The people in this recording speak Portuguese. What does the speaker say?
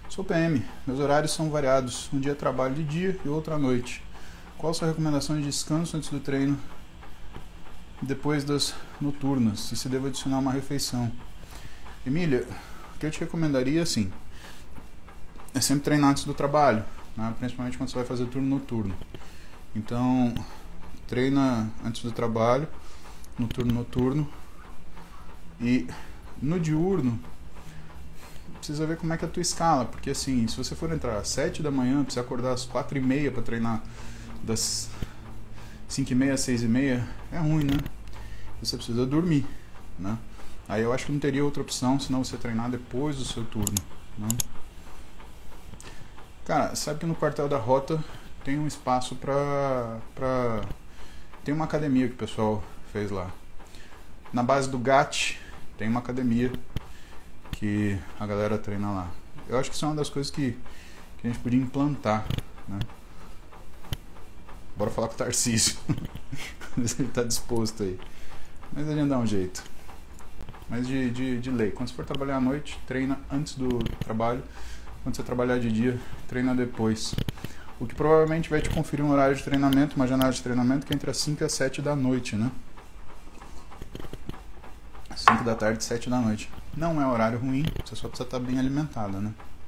Sou PM, meus horários são variados. Um dia trabalho de dia e outro à noite. Qual a sua recomendação de descanso antes do treino, depois das noturnas? Se devo adicionar uma refeição? Emília, o que eu te recomendaria, assim, é sempre treinar antes do trabalho, né? Principalmente quando você vai fazer turno noturno. Então, treina antes do trabalho, no turno noturno. E no diurno, precisa ver como é que é a tua escala, porque assim, se você for entrar às 7 da manhã, precisa acordar às 4h30 para treinar das 5h30 às 6h30, é ruim, né? Você precisa dormir, né? Aí eu acho que não teria outra opção senão você treinar depois do seu turno, né? Cara, sabe que no quartel da rota tem um espaço tem uma academia que o pessoal fez lá. Na base do GAT tem uma academia que a galera treina lá. Eu acho que isso é uma das coisas que a gente podia implantar, né? Bora falar com o Tarcísio. Se ele tá disposto aí. Mas a gente dá um jeito. Mas de lei, quando você for trabalhar à noite, treina antes do trabalho. Quando você trabalhar de dia, treina depois. O que provavelmente vai te conferir um horário de treinamento, uma janela de treinamento que é entre as 5 e as 7 da noite, né? 5 da tarde e 7 da noite. Não é horário ruim, você só precisa estar bem alimentada, né?